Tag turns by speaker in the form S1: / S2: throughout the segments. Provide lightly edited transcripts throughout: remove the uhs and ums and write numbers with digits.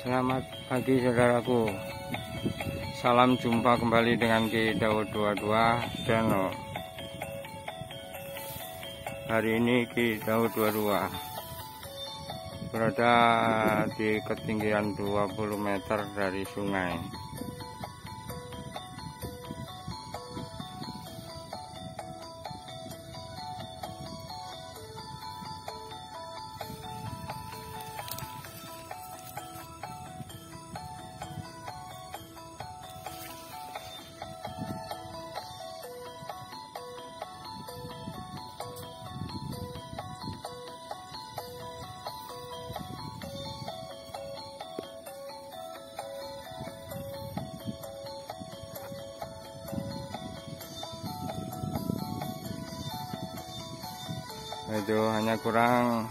S1: Selamat pagi saudaraku. Salam jumpa kembali dengan Ki Daud 22 channel. Hari ini Ki Daud 22 berada di ketinggian 20 meter dari sungai. Itu hanya kurang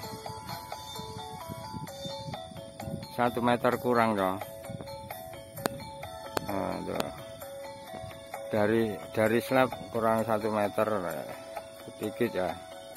S1: 1 meter kurang dong. Dari slab kurang 1 meter sedikit ya.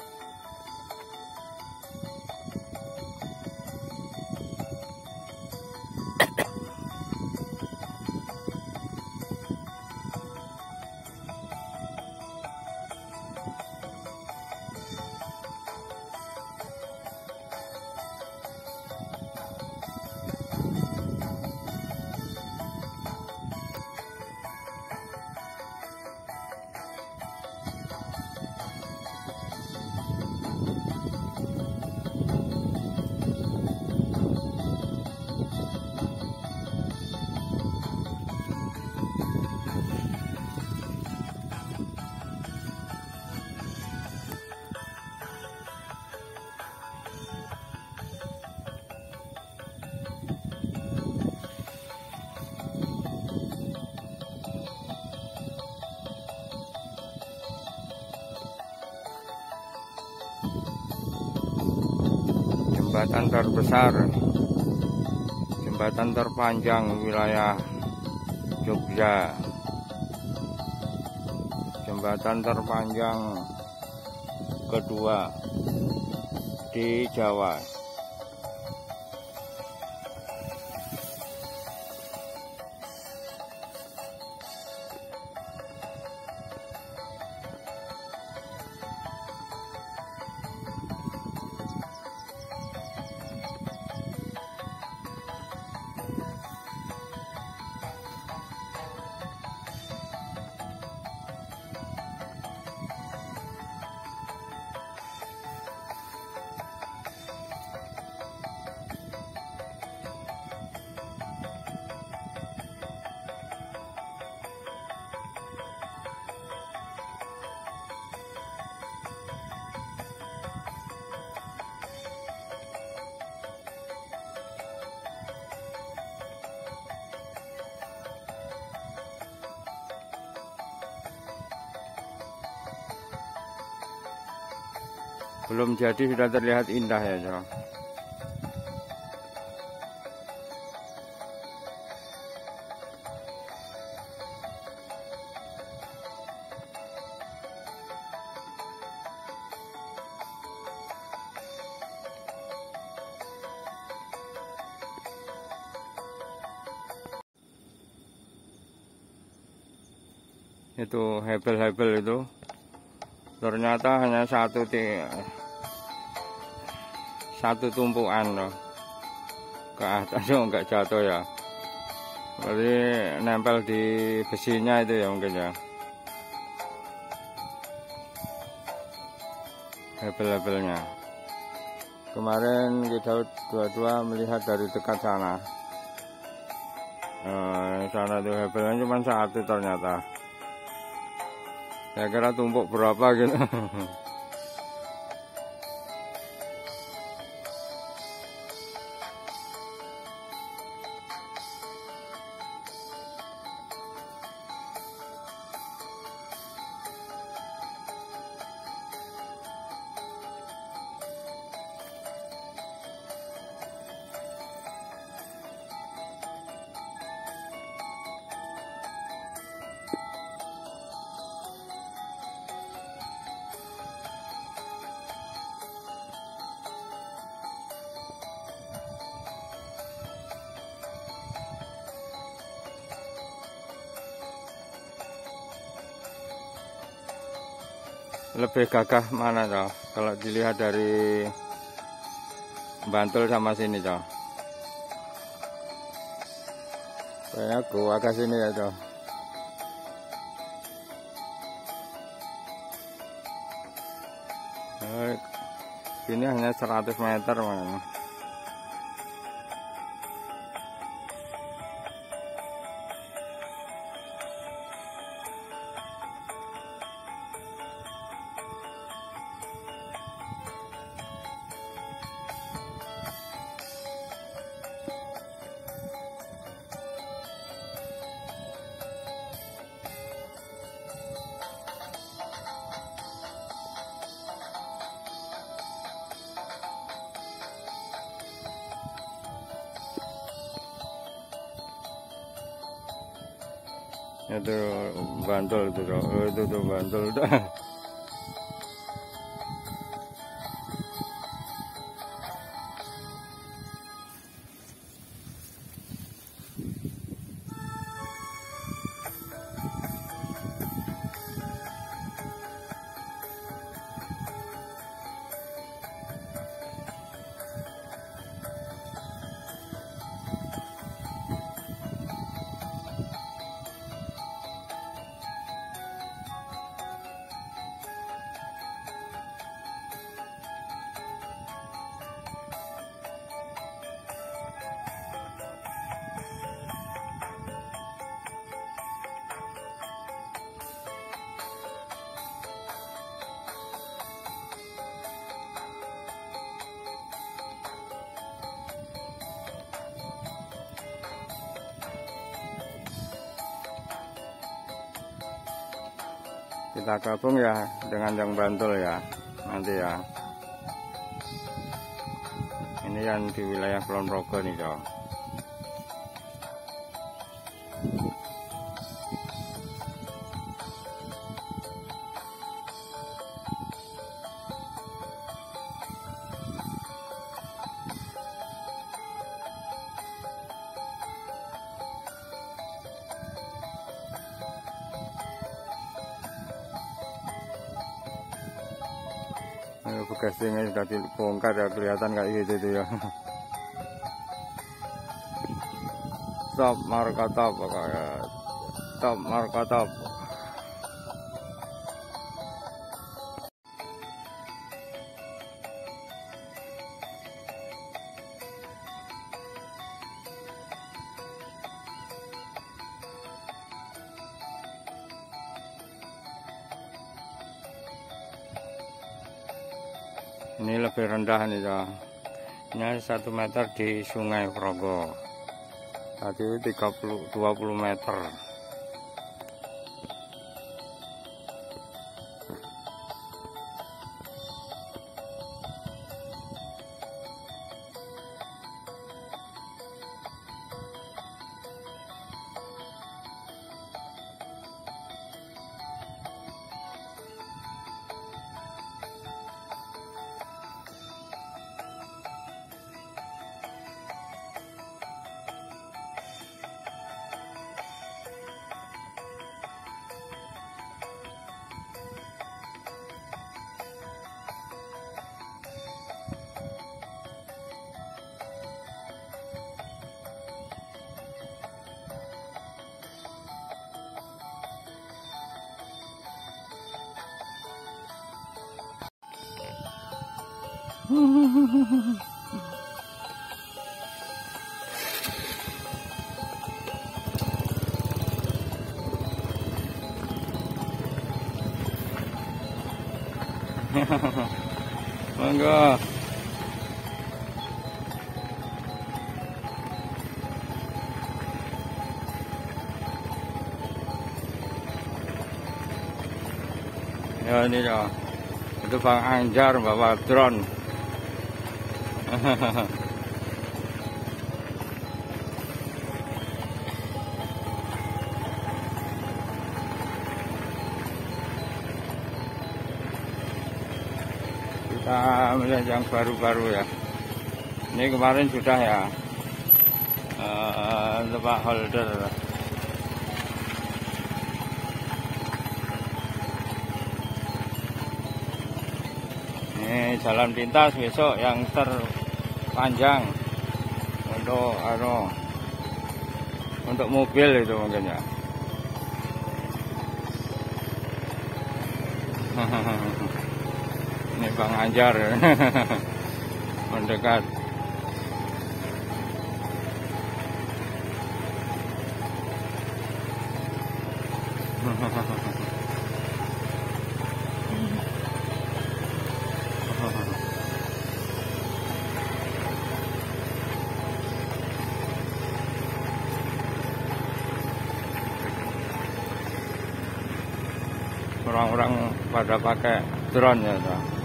S1: Jembatan terbesar, jembatan terpanjang wilayah Jogja, jembatan terpanjang kedua di Jawa. Belum jadi sudah terlihat indah ya, Jo. Itu hebel-hebel itu ternyata hanya satu tumpuan loh, ke atas enggak jatuh ya, berarti nempel di besinya itu ya mungkin ya, hebel-hebelnya. Kemarin kita 22 melihat dari dekat sana, sana tuh hebelnya cuma satu ternyata. Saya kira tumpuk berapa gitu. lebih gagah mana toh kalau dilihat dari Bantul sama sini toh? Kayaknya gua ke sini ya toh. Ini hanya 100 meter man. Itu Bantul itu tuh Bantul dah. Kita gabung ya dengan yang Bantul ya nanti ya. Ini yang di wilayah Kulon Progo nih toh. Bekasnya sudah dibongkar ya, kelihatan kayak gitu tuh ya. Top marka top pokoknya. Top marka top. Ini lebih rendah nih toh. Ini 1 meter di Sungai Progo. Tadi 20 meter. Monggo. Ya ini ya. Itu Bang Anjar bawa drone. Kita melihat yang baru-baru ya. Ini kemarin sudah ya lebak holder. Ini jalan pintas besok yang terpanjang untuk mobil itu mungkin ya. Ini Bang Anjar mendekat. Orang-orang pada pakai drone ya.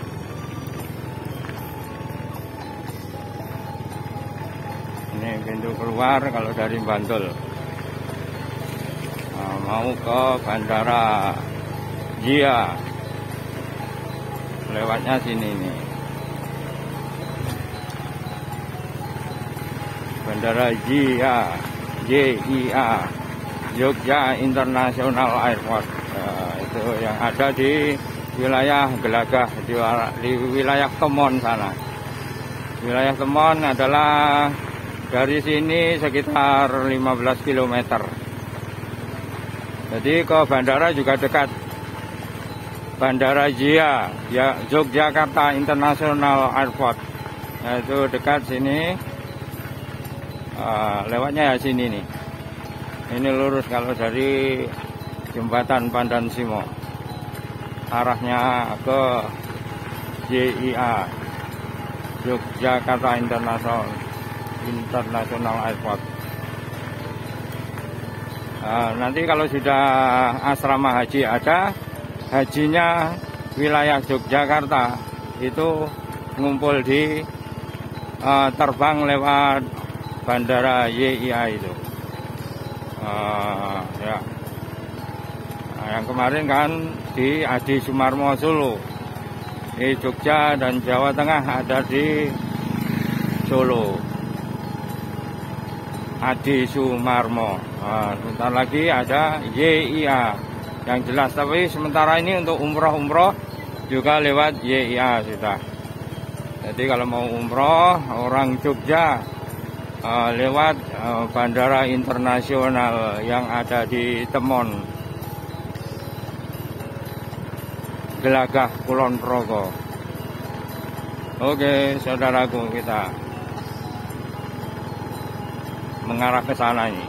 S1: Ini pintu keluar kalau dari Bantul. Nah, mau ke Bandara Jia, lewatnya sini nih. Bandara JIA, Jogja International Airport. Itu yang ada di wilayah Gelagah, di wilayah Temon sana. Wilayah Temon adalah dari sini sekitar 15 km. Jadi ke bandara juga dekat. Bandara Jia, ya, Yogyakarta International Airport. Nah, itu dekat sini. Lewatnya ya sini nih. Ini lurus kalau dari Jembatan Pandan Simo, arahnya ke JIA, Yogyakarta International Airport. Nanti kalau sudah asrama haji ada, hajinya wilayah Yogyakarta itu ngumpul di terbang lewat Bandara JIA itu. Ya. Yang kemarin kan di Adi Sumarmo Solo, di Jogja dan Jawa Tengah ada di Solo, Adi Sumarmo. Sebentar lagi ada JIA yang jelas, tapi sementara ini untuk umroh juga lewat JIA sudah. Jadi kalau mau umroh orang Jogja lewat bandara internasional yang ada di Temon, Gelagah, Kulon Progo. Oke, saudaraku, kita mengarah ke sana ini.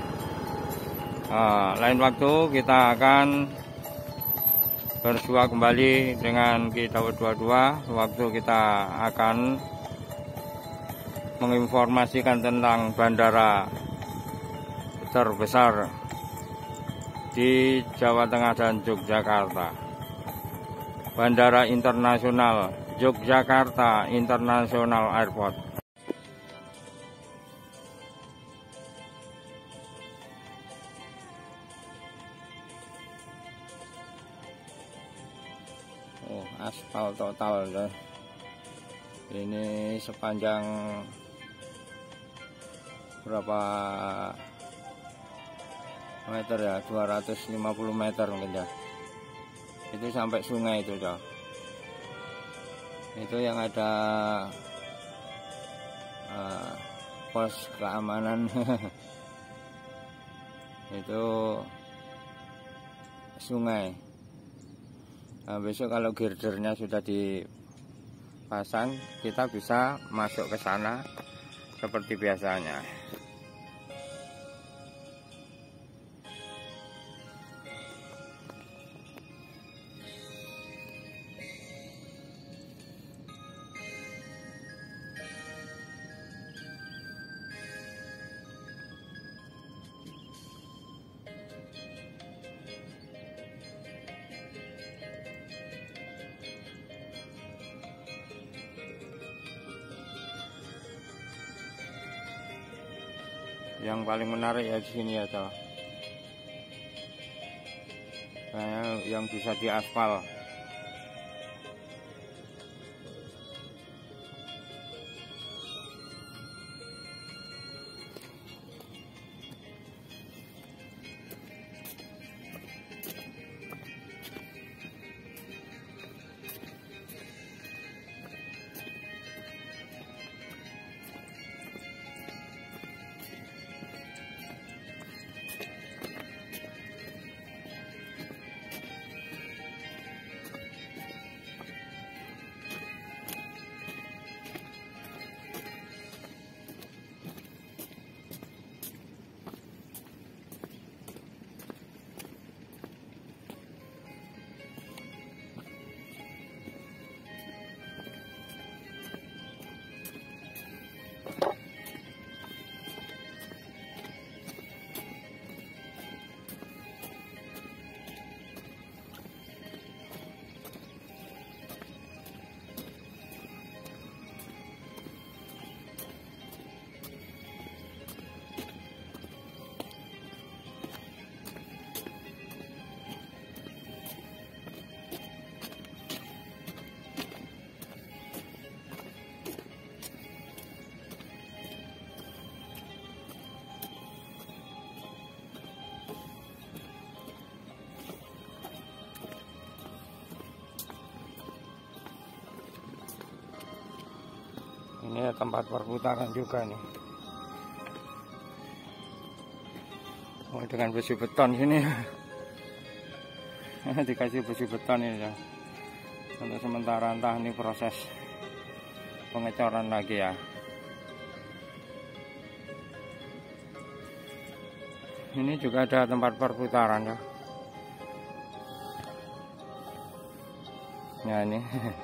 S1: Lain waktu kita akan bersua kembali dengan kita berdua. Waktu kita akan menginformasikan tentang bandara terbesar di Jawa Tengah dan Yogyakarta. Bandara Internasional Yogyakarta International Airport. Oh, aspal total deh. Ini sepanjang berapa meter ya? 250 meter mungkin ya. Itu sampai sungai itu ya. Itu yang ada pos keamanan. Itu sungai. Nah, besok kalau girdernya sudah dipasang, kita bisa masuk ke sana seperti biasanya. Yang paling menarik ya di sini ya, toh. Yang bisa diaspal. Ini tempat perputaran juga nih. Oh, dengan besi beton sini. Dikasih besi beton ini ya. Untuk sementara, entah ini proses pengecoran lagi ya. Ini juga ada tempat perputaran ya. Ya ini.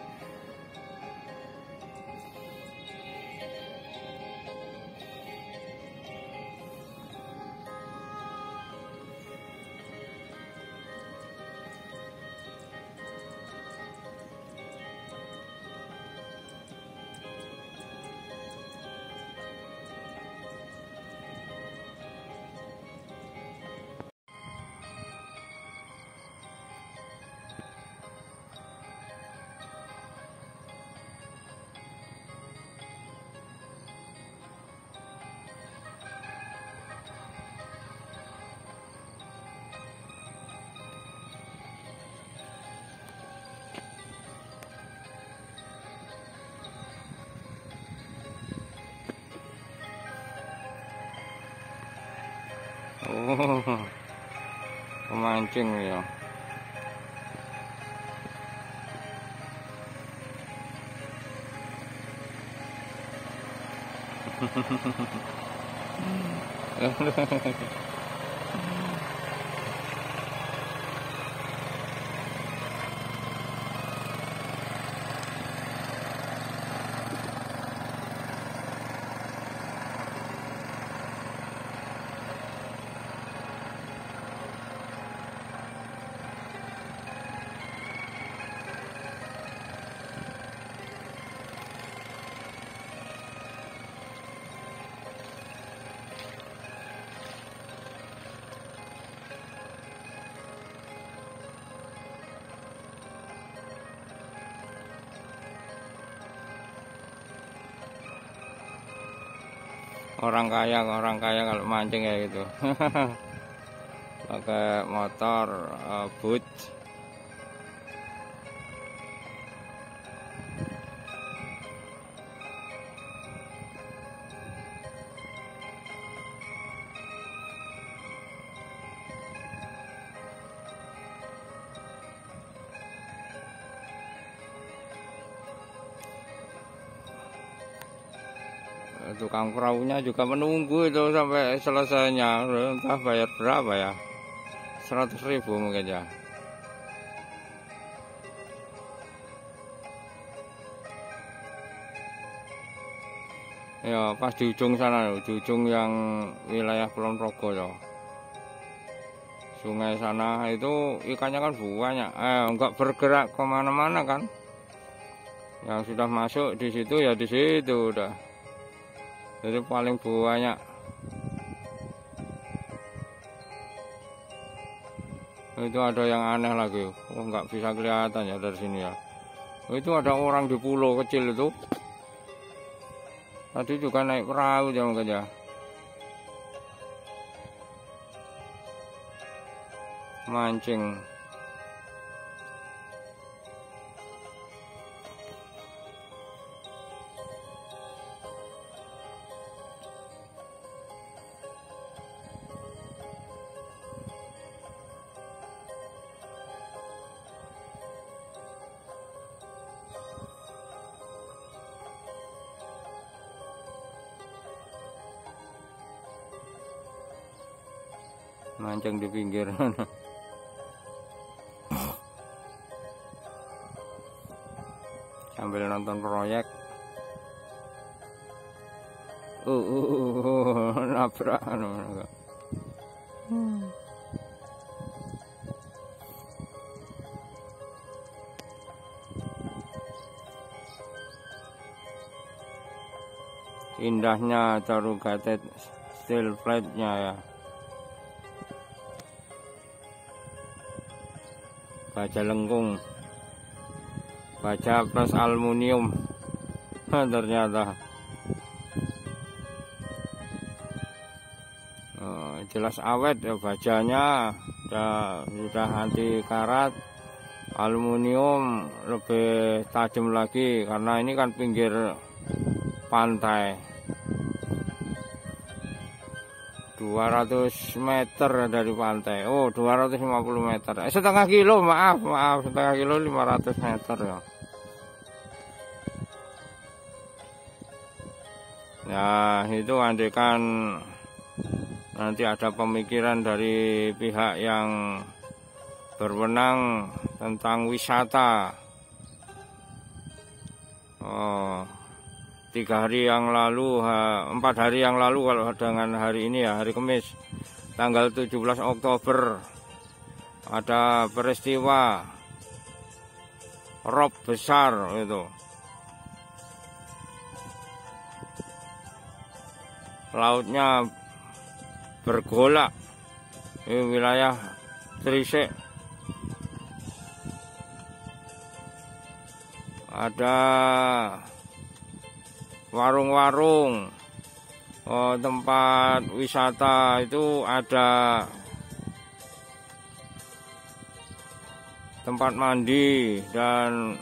S1: Oh, pemancing ya. Orang kaya kalau mancing ya gitu. Pakai motor boot. Tukang perahunya juga menunggu itu sampai selesainya. Entah bayar berapa ya, 100.000 mungkin ya. Ya pas di ujung sana, di ujung yang wilayah Kulon Progo ya. Sungai sana itu ikannya kan banyak, enggak bergerak kemana-mana kan. Yang sudah masuk di situ ya di situ udah. Jadi paling banyak. Itu ada yang aneh lagi. Oh, nggak bisa kelihatan ya dari sini ya. Itu ada orang di pulau kecil itu. Tadi juga naik perahu ya mungkin ya. Mancing. Mancing di pinggir. Sambil nonton proyek. Nabrak Indahnya corrugated steel plate-nya ya. Baja lengkung, baja plus aluminium. Ternyata jelas awet ya bajanya, sudah anti karat. Aluminium lebih tajam lagi karena ini kan pinggir pantai. 200 meter dari pantai. Oh, 250 meter. Setengah kilo, maaf, setengah kilo 500 meter ya. Nah, itu andekan nanti ada pemikiran dari pihak yang berwenang tentang wisata. 4 hari yang lalu kalau dengan hari ini ya, hari Kamis tanggal 17 Oktober ada peristiwa rob besar itu. Lautnya bergolak di wilayah Trisik. Ada warung-warung, tempat wisata itu ada tempat mandi dan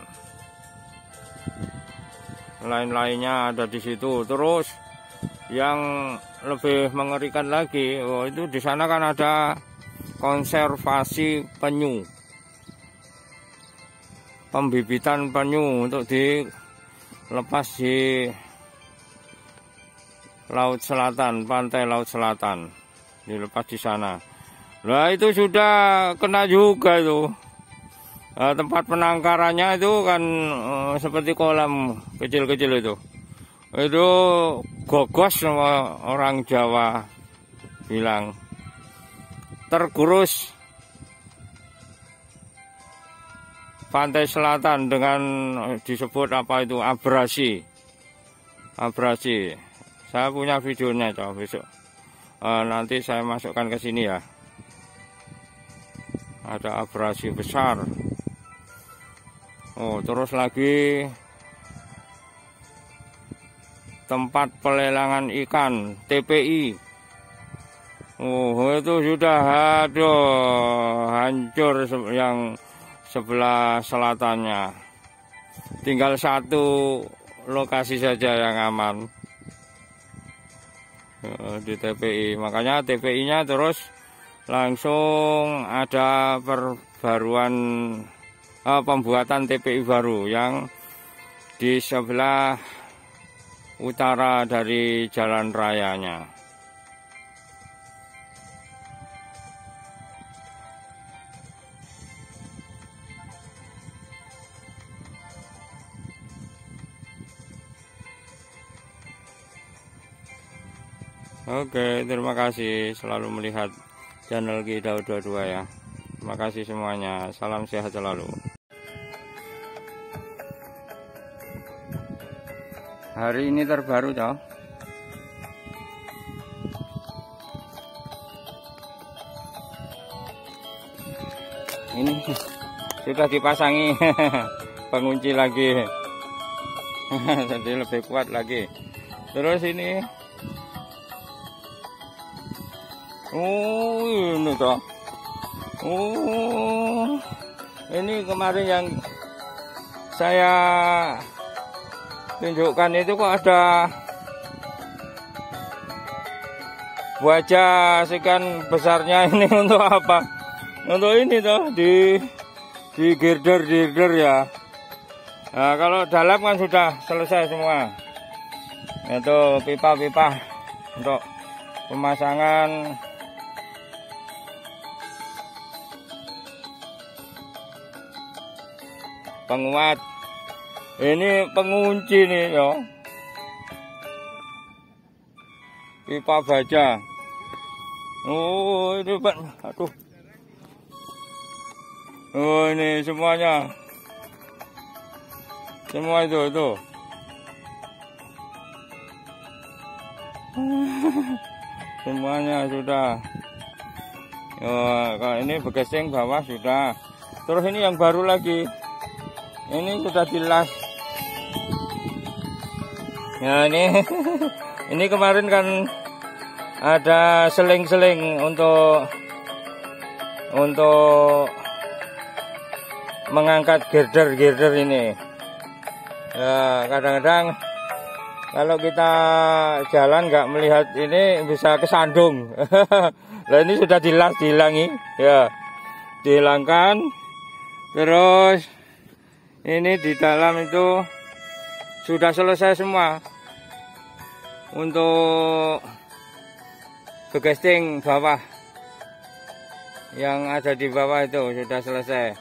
S1: lain-lainnya ada di situ. Terus yang lebih mengerikan lagi, itu di sana kan ada konservasi penyu, pembibitan penyu untuk dilepas di Laut Selatan, pantai Laut Selatan, dilepas di sana. Nah, itu sudah kena juga itu. Tempat penangkarannya itu kan seperti kolam kecil-kecil itu. Itu gogos sama orang Jawa bilang. Tergerus pantai selatan dengan disebut apa itu, abrasi. Saya punya videonya, coba besok nanti saya masukkan ke sini ya. Ada abrasi besar. Terus lagi tempat pelelangan ikan TPI. Itu sudah hancur yang sebelah selatannya. Tinggal satu lokasi saja yang aman di TPI. Makanya TPI-nya terus langsung ada pembuatan TPI baru yang di sebelah utara dari jalan rayanya. Oke, terima kasih selalu melihat channel Ki Daud 22 ya. Terima kasih semuanya. Salam sehat selalu. Hari ini terbaru, toh. Ini sudah dipasangi pengunci lagi. Jadi lebih kuat lagi. Terus ini ini toh. Ini kemarin yang saya tunjukkan itu kok ada wajah sekian besarnya. Ini untuk apa? Untuk ini toh, di girder ya. Nah, kalau dalam kan sudah selesai semua. Itu pipa-pipa untuk pemasangan penguat. Ini pengunci nih yo. Pipa baja. Ini Pak. Aduh. Ini semuanya. Semua itu. Semuanya sudah. Kalau ini begeseng bawah sudah. Terus ini yang baru lagi. Ini sudah dilas. Nah ini kemarin kan ada seling-seling untuk mengangkat girder ini. Ya, kadang-kadang Kalau kita jalan nggak melihat ini bisa kesandung. Nah ini sudah dihilangi, ya, dihilangkan. Terus ini di dalam itu sudah selesai semua untuk begesting bawah. Yang ada di bawah itu sudah selesai.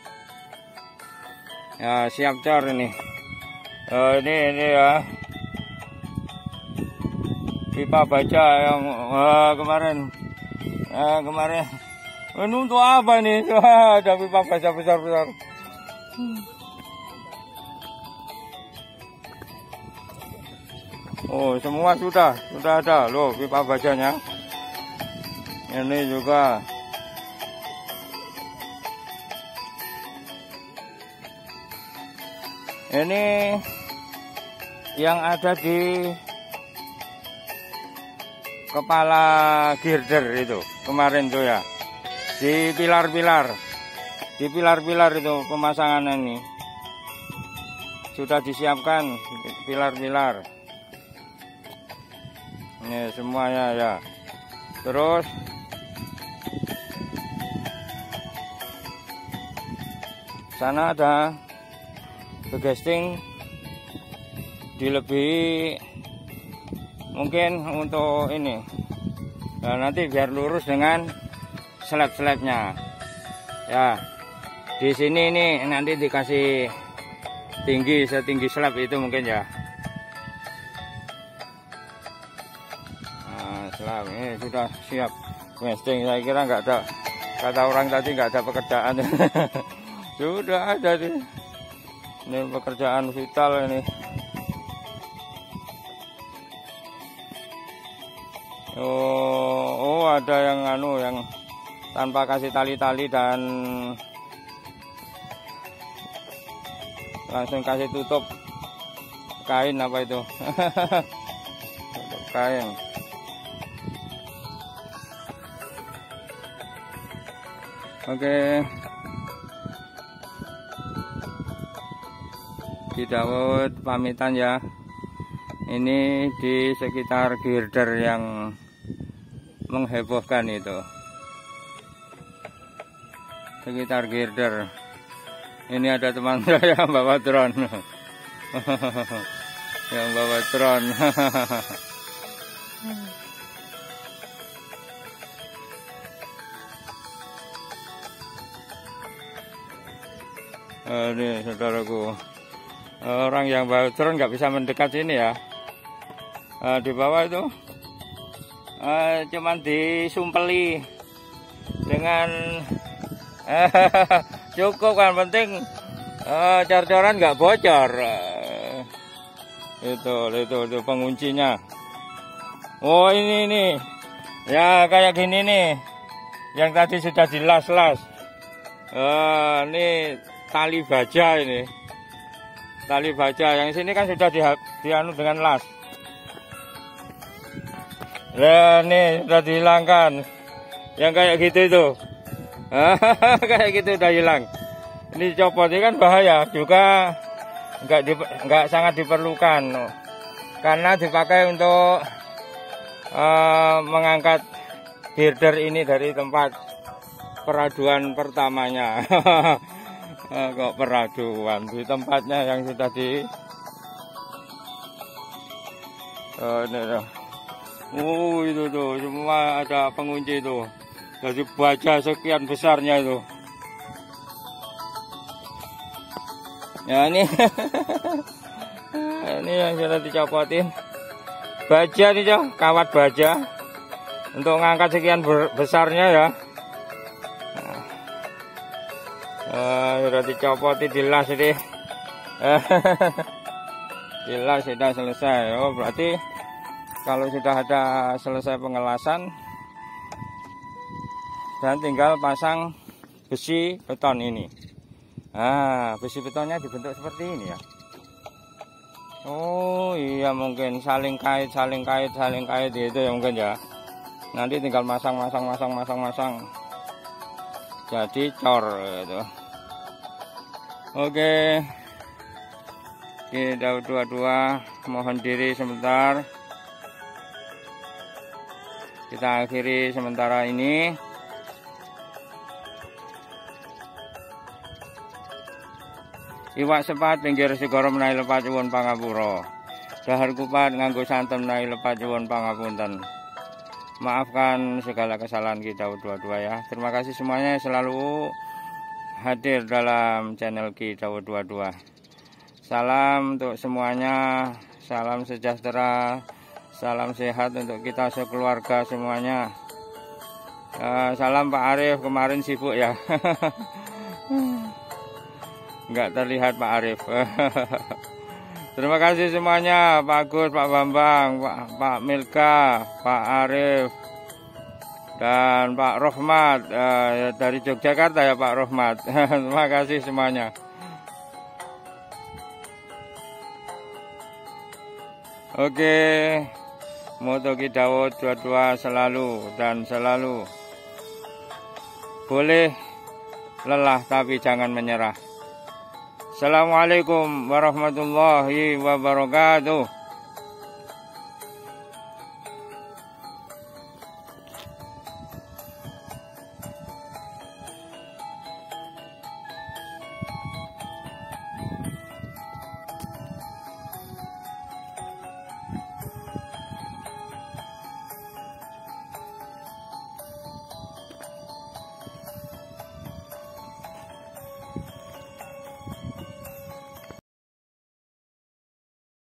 S1: Ya siap cor ini. Ini ya. Pipa baja yang kemarin ini untuk apa nih? Ada pipa baja besar-besar. Oh semua sudah ada loh pipa bajanya. Ini juga. Ini yang ada di kepala girder itu kemarin tuh ya, di pilar-pilar itu pemasangan ini sudah disiapkan pilar-pilar ini semuanya ya. Terus sana ada begesting dilebihi mungkin untuk ini. Nah, nanti biar lurus dengan slab-slabnya ya. Di sini ini nanti dikasih tinggi setinggi slab itu mungkin ya. Nah, slab ini sudah siap begesting. Saya kira nggak ada, kata orang tadi nggak ada pekerjaan. Sudah ada nih. Ini pekerjaan vital ini. Oh ada yang yang tanpa kasih tali-tali dan langsung kasih tutup kain apa itu. Tutup kain. Oke. Di Daud pamitan ya. Ini di sekitar girder yang menghebohkan itu. Sekitar girder. Ini ada teman saya yang bawa drone. Yang bawa drone. Ini saudaraku. Orang yang bawa drone nggak bisa mendekat sini ya. Di bawah itu cuman disumpeli dengan cukup kan, penting cor-coran nggak bocor. Itu penguncinya. Oh ini ya kayak gini nih, yang tadi sudah dilas-las. Ini tali baja ini. Tali baja yang sini kan sudah dianu dengan las. Nah, ini sudah dihilangkan. Yang kayak gitu itu. Kayak gitu udah hilang. Ini copot ini kan bahaya juga, nggak sangat diperlukan karena dipakai untuk mengangkat girder ini dari tempat peraduan pertamanya. Kok peraduan di tempatnya yang sudah di ini tuh. Itu tuh semua ada pengunci itu. Dari baja sekian besarnya itu. Ya ini ini yang sudah dicopotin. Baja nih Joh, kawat baja. Untuk ngangkat sekian besarnya ya. Sudah dicopotin, dilas ini. Dilas sudah selesai. Oh berarti kalau sudah ada selesai pengelasan dan tinggal pasang besi beton ini. Besi betonnya dibentuk seperti ini ya. Oh iya, mungkin saling kait itu ya mungkin ya. Nanti tinggal masang. Jadi cor gitu. Oke. Ki Daud 22 mohon diri sebentar. Kita akhiri sementara ini. Iwak sepat pinggir segara menawi lepat nyuwun pangapura. Dahar kupat nganggo santen menawi lepat nyuwun pangapunten. Maafkan segala kesalahan kita dua-dua ya. Terima kasih semuanya selalu hadir dalam channel kita 22. Salam untuk semuanya, salam sejahtera, salam sehat untuk kita sekeluarga semuanya. Salam Pak Arif, kemarin sibuk ya. Enggak terlihat Pak Arif. Terima kasih semuanya, Pak Agus, Pak Bambang, Pak Milka, Pak Arif, dan Pak Rohmat dari Yogyakarta ya Pak Rohmat. Terima kasih semuanya. Oke, moto Ki Daud 22 selalu dan selalu. Boleh lelah tapi jangan menyerah. Assalamualaikum warahmatullahi wabarakatuh.